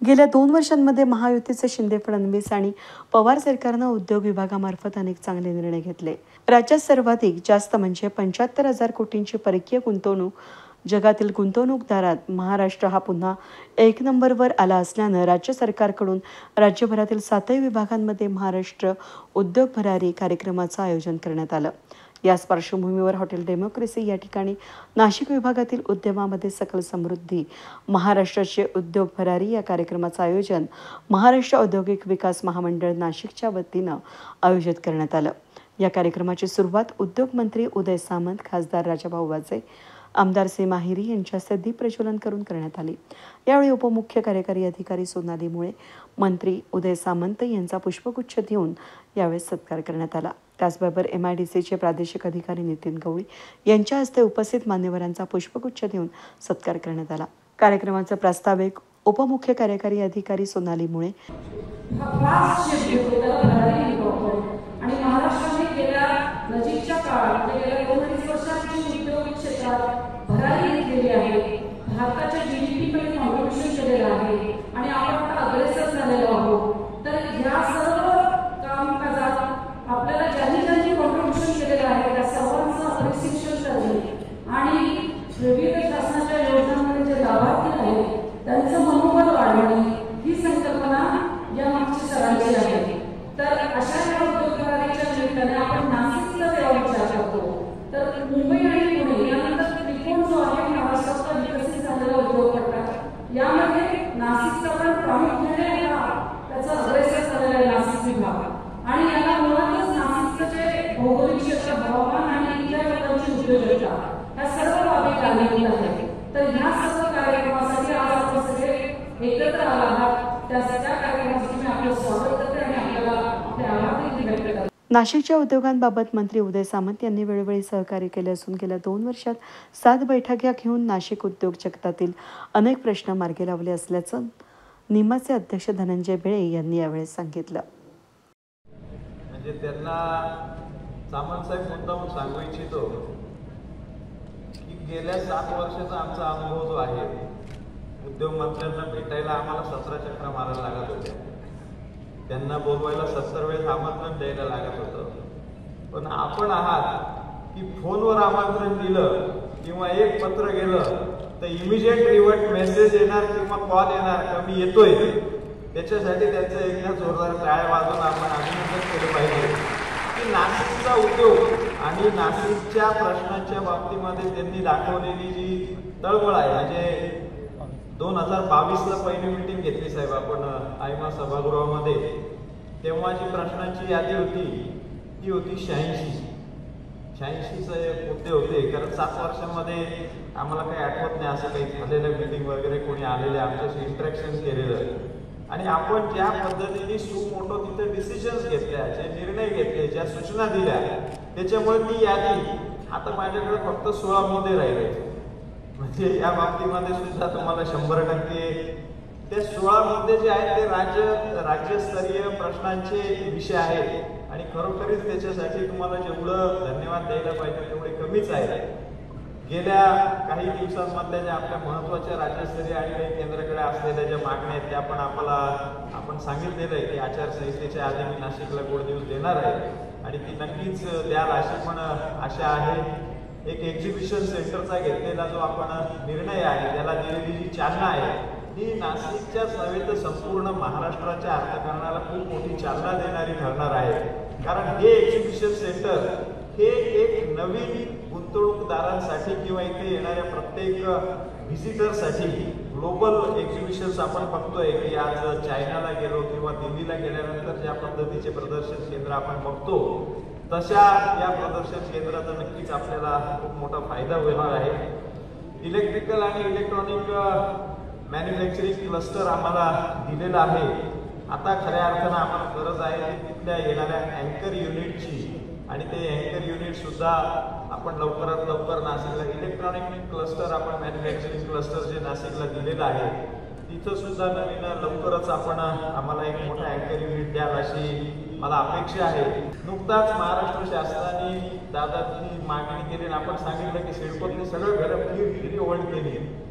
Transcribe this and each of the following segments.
गेल्या 2 वर्षांमध्ये महायुतीचे शिंदे फडणवीस आणि पवार सरकारनं उद्योग विभागामार्फत अनेक चांगले निर्णय घेतले। राज्यात सर्वाधिक जास्त म्हणजे 75,000 कोटींची परकीय गुंतवणूक जगातील गुंतवणूकदारात महाराष्ट्र हा पुन्हा 1 नंबरवर आला असल्यानं राज्य सरकारकडून राज्यभरातील 7 विभागांमध्ये महाराष्ट्र उद्योग भरारी कार्यक्रमाचं आयोजन करण्यात आलं। याच पार्श्वभूमीवर हॉटेल डेमोक्रेसी या ठिकाणी नाशिक विभागातील उद्यमामध्ये सकल समृद्धी महाराष्ट्राचे उद्योग भरारी या कार्यक्रमाचं आयोजन महाराष्ट्र औद्योगिक विकास महामंडळ नाशिकच्या वतीनं आयोजित करण्यात आलं। या कार्यक्रमाची सुरुवात उद्योग मंत्री उदय सामंत, खासदार राजाभाऊ वाजे, आमदार सीमा हिरी यांच्या हस्ते दीप प्रज्वलन करून करण्यात आली। यावेळी उपमुख्य कार्यकारी अधिकारी सोनाली मुळे, मंत्री उदय सामंत यांचा पुष्पगुच्छ देऊन यावेळी सत्कार करण्यात आला। त्याचबरोबर MIDCचे प्रादेशिक अधिकारी नितीन गवळी यांच्या हस्ते उपस्थित मान्यवरांचा पुष्पगुच्छ देऊन सत्कार करण्यात आला। कार्यक्रमाचा प्रास्ताविक उपमुख्य कार्यकारी अधिकारी सोनाली मुळे आणि महाराष्ट्राने गेल्या नजीकच्या काळात गेल्या 2-2.5 वर्षांची उद्योग क्षेत्रात भरारी घेतलेली आहे। भारताच्या GDP मध्ये कॉन्ट्रिब्युशन केलेलं आहे आणि आपण आता अग्रेसर झालेलो आहोत। तर या सर्व कामकाजात आपल्याला ज्यांनी कॉन्ट्रिब्युशन केलेलं आहे त्या सर्वांचं अप्रिसिएशन करणे आणि विविध शासनाच्या योजनांमध्ये जे लाभार्थी आहेत त्यांचं मनोबल वाढवणे ही संकल्पना या मागची सरांची आहे। तर अशा या उद्योग भरारीच्या निमित्ताने आपण नाशिकचा जेव्हा विचार करतो तर मुंबई आणि पुणे यानंतर त्रिकोण जो आहे महाराष्ट्राचा विकसित झालेला उद्योगपट्टा, यामध्ये नाशिकचा पण प्रामुख्याने त्याचा अग्रेसर झालेला आहे नाशिक विभाग आणि याला मुळातच नाशिकचं जे भौगोलिक क्षेत्र, हवामान आणि इथल्या लोकांची उद्योजकता या सर्व बाबी कारणीभूत आहेत। तर ह्या सर्व कार्यक्रमासाठी आज आपण सगळे एकत्र आला आहात। त्या कार्यक्रमासाठी मी आपलं स्वागत करते आणि आपल्याला आपले आभार देखील व्यक्त करते। नाशिकच्या उद्योगांबाबत मंत्री उदय सामंत यांनी वेळोवेळी सहकार्य केले असून गेल्या 2 वर्षात 7 बैठका घेऊन नाशिक उद्योग जगतातील अनेक प्रश्न मार्गी लावले असल्याचं निमाचे अध्यक्ष धनंजय बेळे यांनी यावेळी सांगितलं। म्हणजे त्यांना सामंत साहेब मुद्दाम सांगू इच्छितो की गेल्या 7 वर्षाचा आमचा अनुभव जो आहे, उद्योग मंत्र्यांना भेटायला आम्हाला 17 चक्रा मारायला लागत होत्या, त्यांना बोलवायला 70 वेळेस आमंत्रण द्यायला लागत होतं। पण आपण आहात की फोनवर आमंत्रण दिलं किंवा एक पत्र गेलं तर इमिजिएट रिव्हर्ट मेसेज येणार किंवा कॉल येणार का मी येतोय। त्याच्यासाठी त्यांचं एकदा जोरदार टाळ्या वाजवून आपण अभिनंदन केलं पाहिजे की नाशिकचा उद्योग आणि नाशिकच्या प्रश्नांच्या बाबतीमध्ये त्यांनी दाखवलेली जी तळमळ आहे। म्हणजे 2022ला पहिली मीटिंग घेतली साहेब आपण आयमा सभागृहामध्ये, तेव्हा जी प्रश्नांची यादी होती ती होती 86 मुद्दे होते। कारण 7 वर्षांमध्ये आम्हाला काही आठवत नाही असं काही झालेलं मीटिंग वगैरे कोणी आलेले आमच्याशी इंटरॅक्शन केलेलं आणि आपण ज्या पद्धतीने सुमोटो तिथे डिसिजन्स घेतल्या, जे निर्णय घेतले, ज्या सूचना दिल्या, त्याच्यामुळे ती यादी आता माझ्याकडे फक्त 16 मुद्दे राहिले। म्हणजे या बाबतीमध्ये सुद्धा तुम्हाला 100% ते 16 मुद्दे जे आहेत ते राज्यस्तरीय प्रश्नांचे विषय आहेत आणि खरोखरीच त्याच्यासाठी तुम्हाला जेवढं धन्यवाद द्यायला पाहिजे तेवढे कमीच आहे। गेल्या काही दिवसांमधल्या ज्या आपल्या महत्त्वाच्या राज्यस्तरीय आणि काही केंद्राकडे असलेल्या ज्या मागण्या आहेत त्या पण आपण सांगितलेलं आहे की आचारसंहितेच्या आधी मी नाशिकला गोड न्यूज देणार आहे आणि ती नक्कीच द्याल अशी पण आशा आहे। एक एक्झिबिशन सेंटरचा घेतलेला जो आपण निर्णय आहे, त्याला दिलेली जी चालना आहे ही नाशिकच्याच नव्हे तर संपूर्ण महाराष्ट्राच्या अर्थकारणाला खूप मोठी चालना देणारी ठरणार आहे। कारण हे एक्झिबिशन सेंटर हे एक नवीन गुंतवणूकदारांसाठी किंवा इथे येणाऱ्या प्रत्येक व्हिजिटरसाठी ग्लोबल एक्झिबिशन्स आपण बघतोय की आज चायनाला गेलो किंवा दिल्लीला गेल्यानंतर ज्या पद्धतीचे प्रदर्शन केंद्र आपण बघतो तशा या प्रदर्शन केंद्राचा नक्कीच आपल्याला खूप मोठा फायदा होणार आहे। इलेक्ट्रिकल आणि इलेक्ट्रॉनिक मॅन्युफॅक्चरिंग क्लस्टर आम्हाला दिलेला आहे। आता खऱ्या अर्थानं आम्हाला गरज आहे तिथल्या येणाऱ्या अँकर युनिटची आणि ते अँकर युनिट सुद्धा आपण लवकरात लवकर नाशिकला इलेक्ट्रॉनिक क्लस्टर आपण मॅन्युफॅक्चरिंग क्लस्टर जे नाशिकला दिलेलं आहे तिथं सुद्धा नवीन लवकरच आपण आम्हाला एक मोठा अँकर युनिट द्याल अशी मला अपेक्षा आहे। नुकताच महाराष्ट्र शासनाने दादांनी मागणी केली आणि आपण सांगितलं की सिडकोतली सगळं घरं फ्री होल्ड केली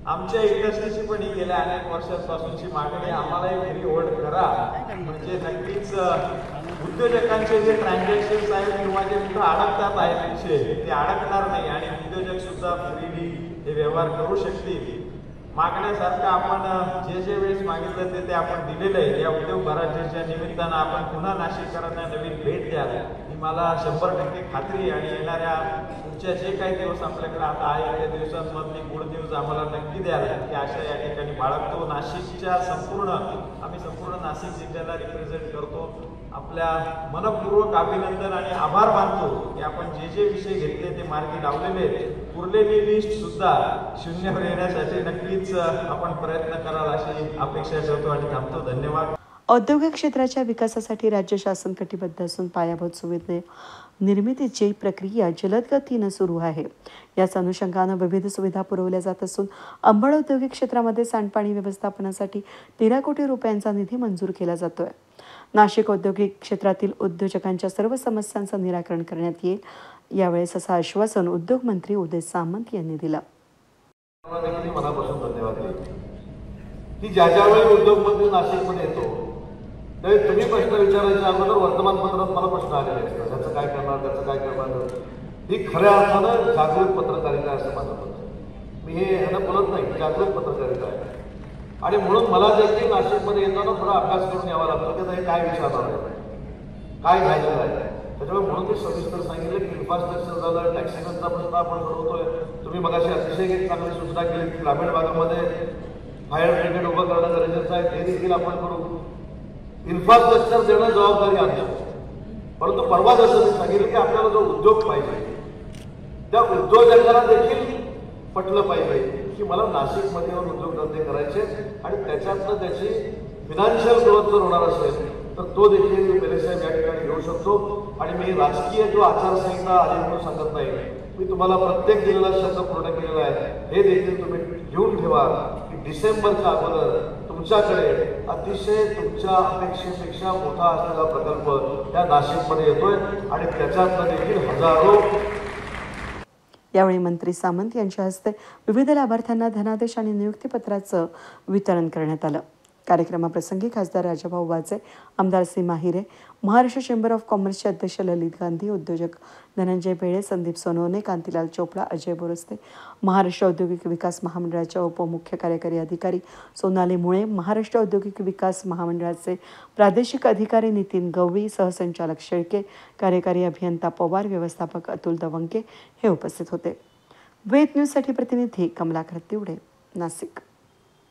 आमच्या इंडस्ट्रीची पण ही गेल्या अनेक वर्षांपासूनची मागणी आम्हालाही फ्री होल्ड करा, म्हणजे नक्कीच उद्योजकांचे जे ट्रान्झॅक्शन्स आहेत किंवा जे कुठं अडकतात आहेत विषय ते अडकणार नाही आणि उद्योजक सुद्धा फ्रीली हे व्यवहार करू शकतील. मागण्यासारखं आपण जे वेळेस मागितलं ते आपण दिलेलं आहे. या उद्योग भराच्या निमित्तानं आपण पुन्हा नाशिककरांना नवीन भेट द्याल ही मला 100% खात्री आहे. आणि येणाऱ्या तुमच्या जे काही दिवस आपल्याकडे आता आहे त्या दिवसांमधली गुड न्यूज आम्हाला नक्की द्याल की अशा या ठिकाणी बाळगतो. नाशिकच्या आम्ही संपूर्ण नाशिक जिल्ह्याला रिप्रेझेंट करतो. आपल्या मनपूर्वक अभिनंदन आणि आभार मानतो की आपण जे विषय घेतले ते मार्गी लावलेले. उरलेली लिस्ट सुद्धा शून्यावर येण्यासाठी नक्कीच आपण प्रयत्न कराल अशी अपेक्षा ठेवतो आणि थांबतो. धन्यवाद. औद्योगिक क्षेत्राच्या विकासासाठी राज्य शासन कटिबद्ध असून पायाभूत सुविधा निर्मितीची प्रक्रिया जलद गतीनं सुरू आहे. याच अनुषंगानं विविध सुविधा पुरवल्या जात असून अंबड औद्योगिक क्षेत्रामध्ये सांडपाणी व्यवस्थापनासाठी 13 कोटी रुपयांचा निधी मंजूर केला जातोय. नाशिक औद्योगिक क्षेत्रातील उद्योजकांच्या सर्व समस्यांचं निराकरण करण्यात येईल. यावेळेस असं आश्वासन उद्योग मंत्री उदय सामंत यांनी दिलं. मनापासून धन्यवाद की ज्यावेळी उद्योग मंत्री नाशिकमध्ये येतो त्यावेळी तुम्ही प्रश्न विचारायच्या अगोदर वर्तमानपत्रात मला प्रश्न आलेले असतात, त्याचं काय करणार त्याचं काय करणार. ही खऱ्या अर्थानं जागरूक पत्रकारिता असं माझं मत आहे. मी हे ह्यानं बोलत नाही, जागरूक पत्रकारिता आहे. आणि म्हणून मला देखील नाशिकमध्ये येताना थोडा अभ्यास करून यावा लागतो की हे काय विचारणार आहे, काय झालेलं आहे. त्याच्यामुळे म्हणून ते सविस्तर सांगितलं की इन्फ्रास्ट्रक्चर झालं, टॅक्सीचा प्रश्न आपण सोडवतोय. तुम्ही मगाशी अतिशय एक चांगली सूचना केली की ग्रामीण भागामध्ये फायर ब्रिगेड उभं करणं गरजेचं आहे, ते देखील आपण करू. इन्फ्रास्ट्रक्चर देणं जबाबदारी आमची. परंतु परवा जसं मी सांगितलं की आपल्याला जो उद्योग पाहिजे त्या उद्योजकांना देखील पटलं पाहिजे की मला नाशिकमध्ये येऊन उद्योगधंदे करायचे आणि त्याच्यातनं त्याची फिनान्शियल ग्रोथ जर होणार असेल तर तो देखील बेलेसाहेब या ठिकाणी घेऊ शकतो. आणि मी राजकीय जो आचारसंहिता आली म्हणून सांगत नाही, मी तुम्हाला प्रत्येक दिलेला शब्द पूर्ण केलेला आहे. हे देखील तुम्ही घेऊन ठेवा की डिसेंबरच्या अगोदर तुमच्याकडे अतिशय तुमच्या अपेक्षेपेक्षा मोठा असलेला प्रकल्प या नाशिकमध्ये येतोय आणि त्याच्यातनं देखील हजारो. यावेळी मंत्री सामंत यांच्या हस्ते विविध लाभार्थ्यांना धनादेश आणि नियुक्तीपत्राचं वितरण करण्यात आलं. कार्यक्रमाप्रसंगी खासदार राजाभाऊ वाजे, आमदार सीमा हिरे, महाराष्ट्र चेंबर ऑफ कॉमर्सचे अध्यक्ष ललित गांधी, उद्योजक धनंजय बेळे, संदीप सोनवणे, कांतीलाल चोपडा, अजय बोरस्ते, महाराष्ट्र औद्योगिक विकास महामंडळाच्या उपमुख्य कार्यकारी अधिकारी सोनाली मुळे, महाराष्ट्र औद्योगिक विकास महामंडळाचे प्रादेशिक अधिकारी नितीन गवळी, सहसंचालक शेळके, कार्यकारी अभियंता पवार, व्यवस्थापक अतुल दवंके हे उपस्थित होते. वेद न्यूजसाठी प्रतिनिधी कमलाकर तिवडे, नाशिक.